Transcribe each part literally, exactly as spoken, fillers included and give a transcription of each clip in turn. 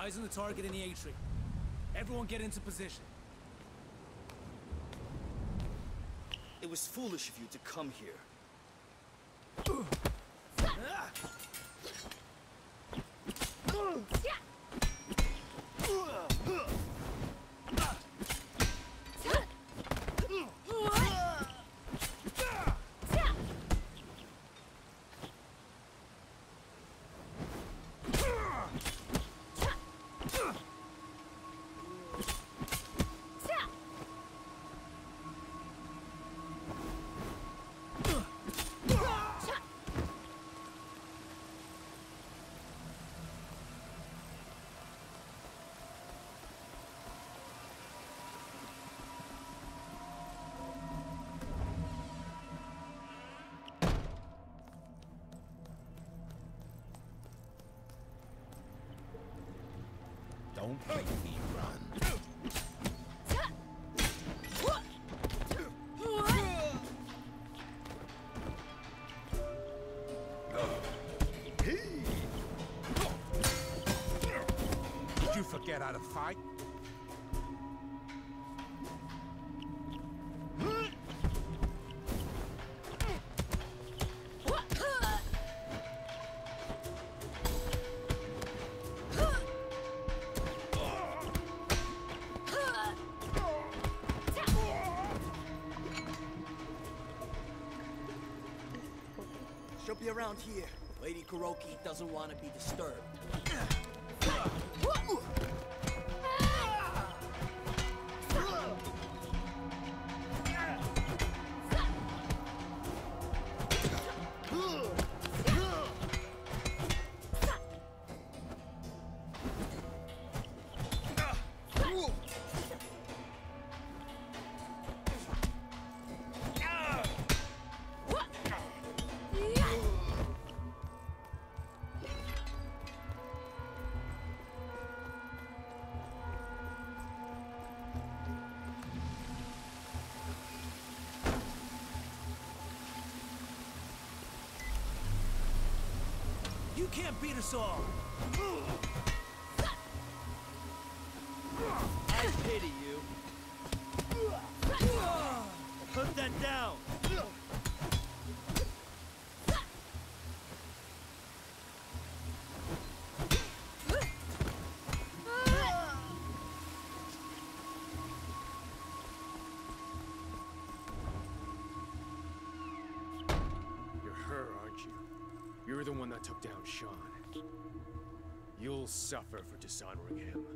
Eyes on the target in the atrium. Everyone get into position. It was foolish of you to come here. Don't make me run. Did you forget how to fight? She'll be around here. Lady Kuroki doesn't want to be disturbed. You can't beat us all! I pity you. Put that down! You're her, aren't you? You're the one that took down Sean. You'll suffer for dishonoring him.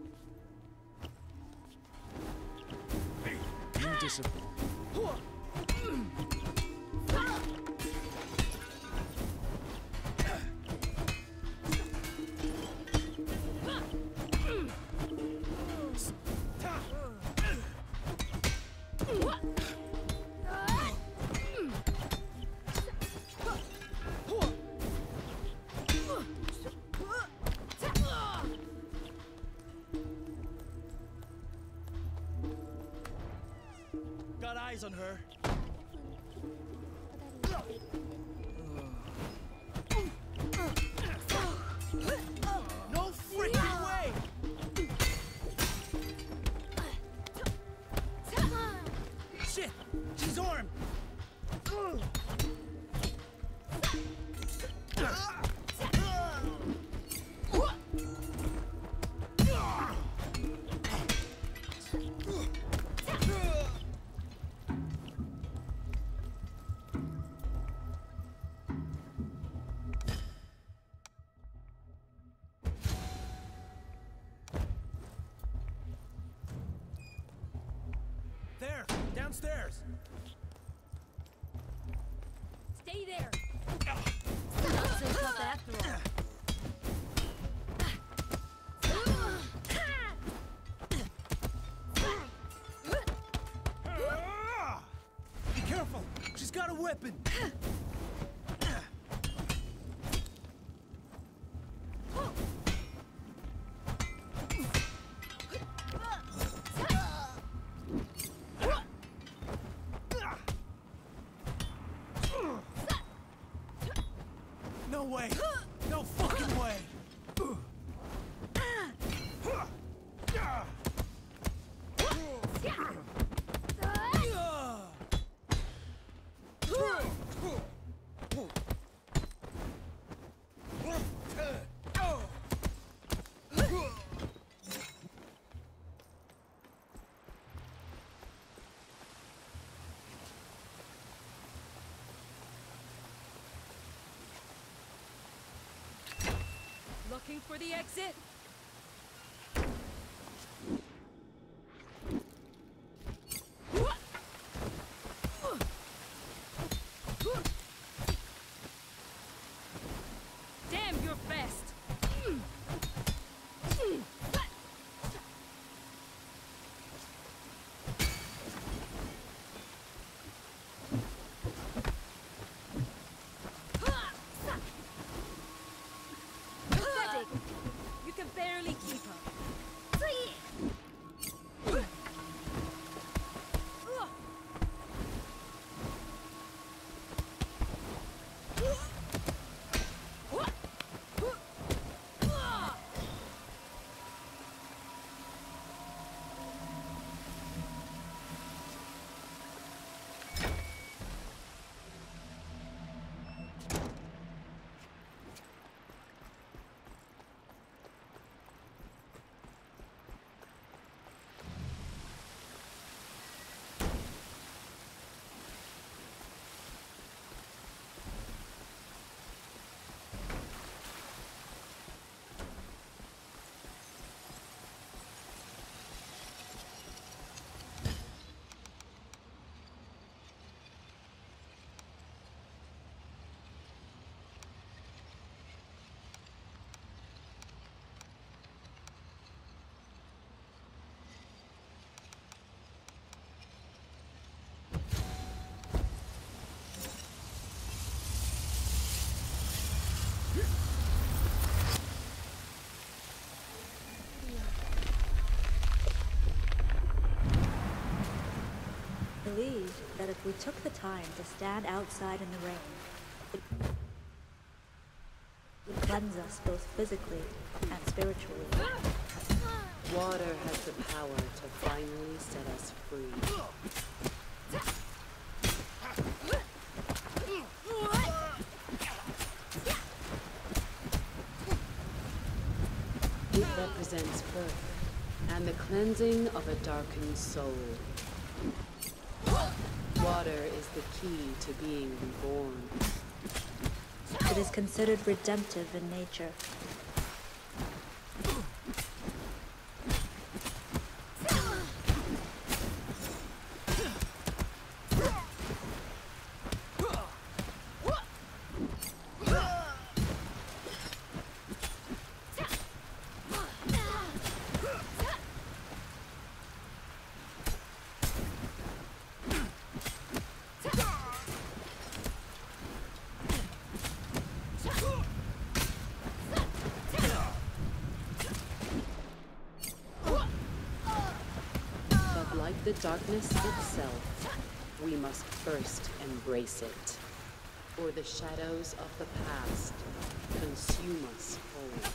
Hey, you disappoint. Got eyes on her. No freaking way! Shit! She's armed! There! Downstairs! Stay there! Not so tough after all. Be careful! She's got a weapon! No way! No fucking way! Looking for the exit? Damn, you're fast! Pathetic! You can barely keep up. I believe that if we took the time to stand outside in the rain, it would cleanse us both physically and spiritually. Water has the power to finally set us free. It represents birth and the cleansing of a darkened soul. Water is the key to being reborn. It is considered redemptive in nature. Like the darkness itself, we must first embrace it, or the shadows of the past consume us whole.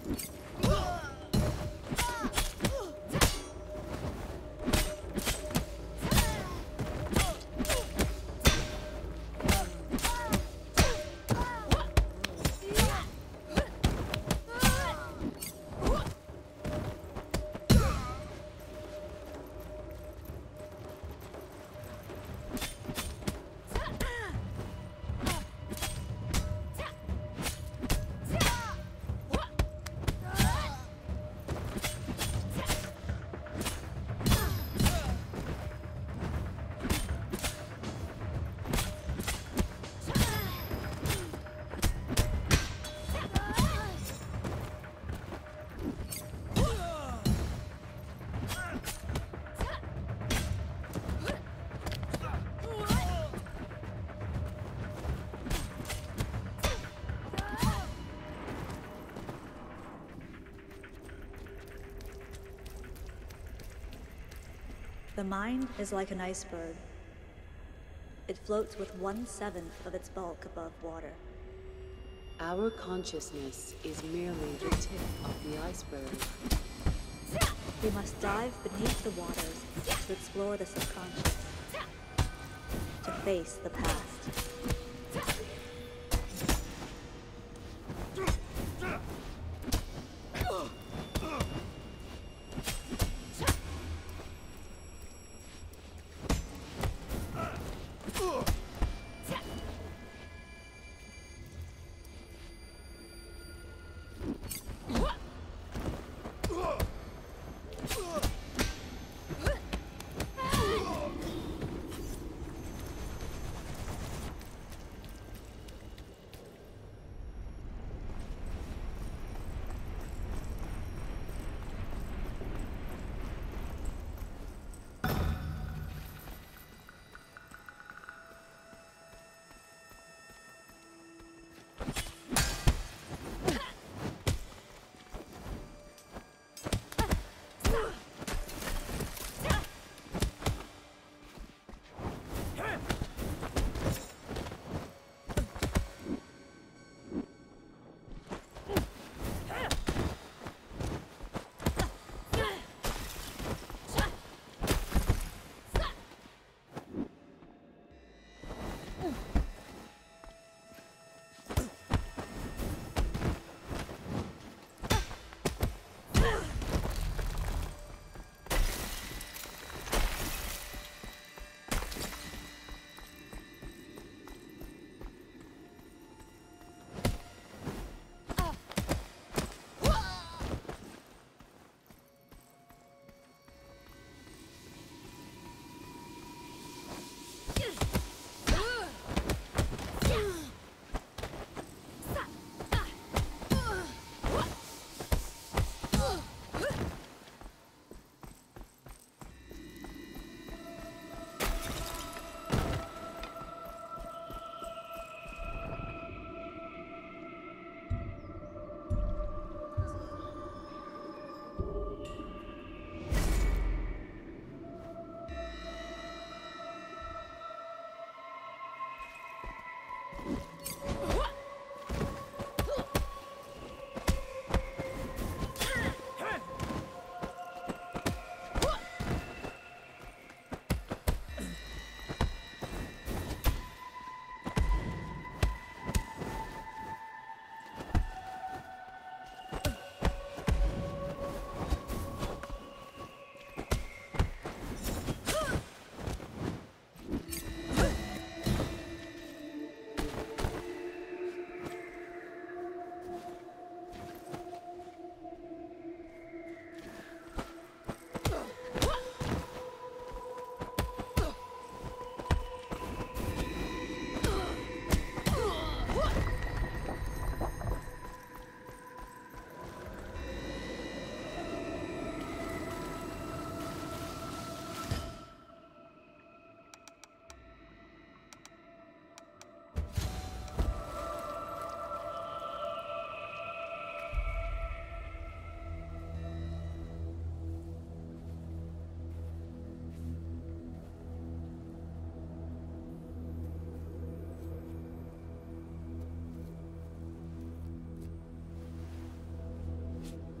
The mind is like an iceberg. It floats with one-seventh of its bulk above water. Our consciousness is merely the tip of the iceberg. We must dive beneath the waters to explore the subconscious, to face the past.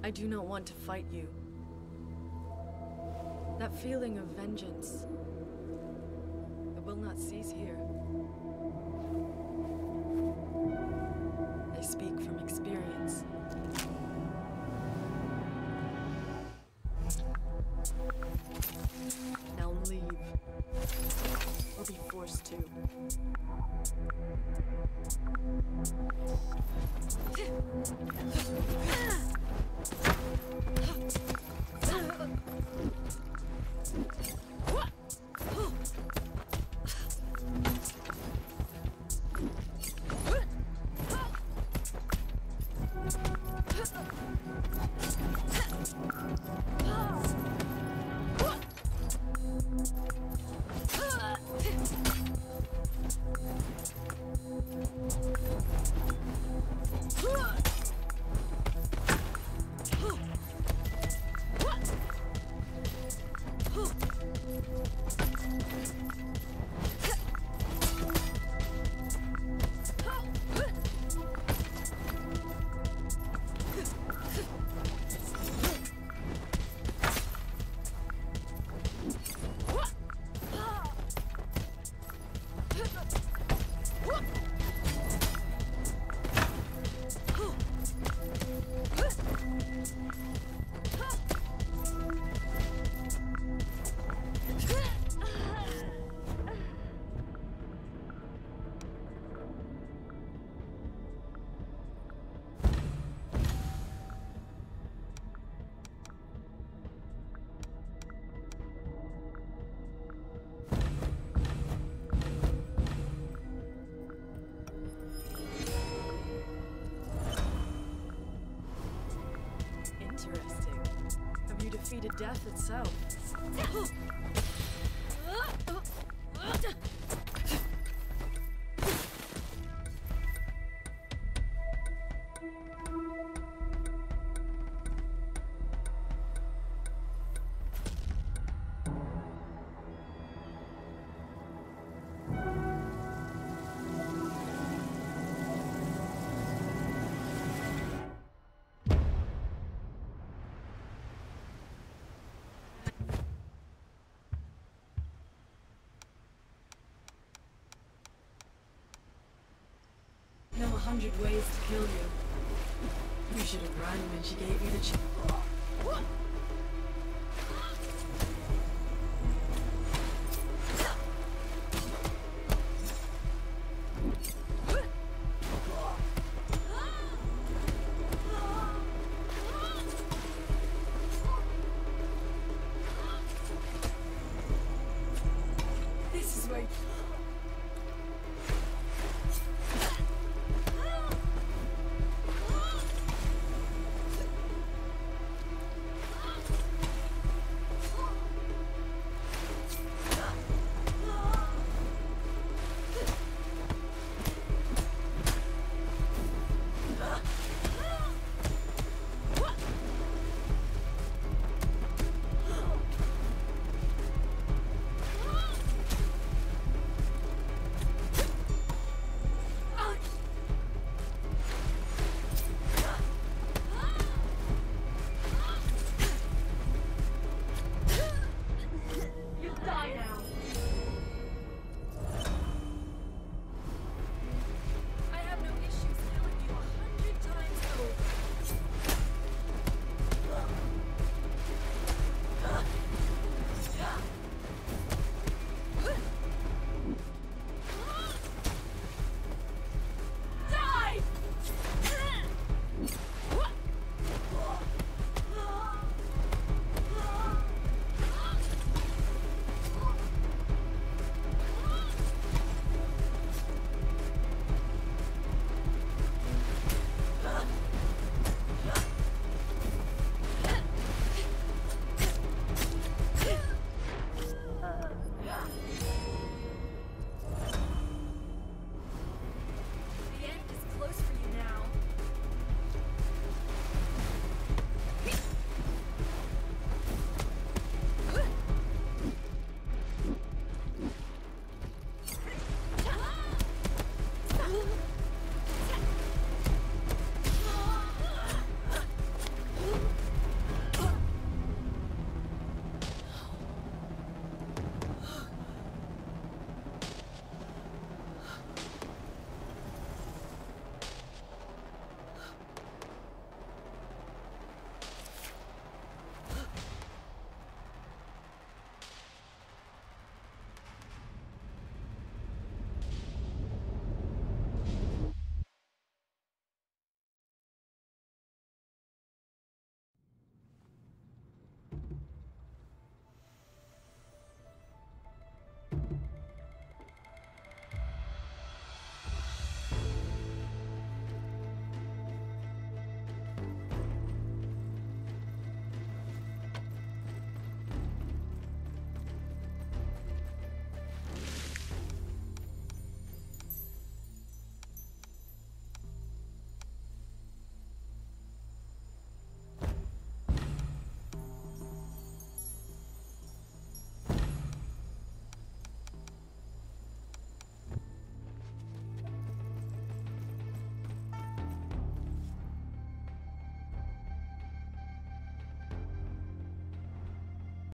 I do not want to fight you. That feeling of vengeance, it will not cease here. I speak from experience. Now leave, or be forced to. Interesting. Have you defeated death itself? Know a hundred ways to kill you. You should have run when she gave you the chance.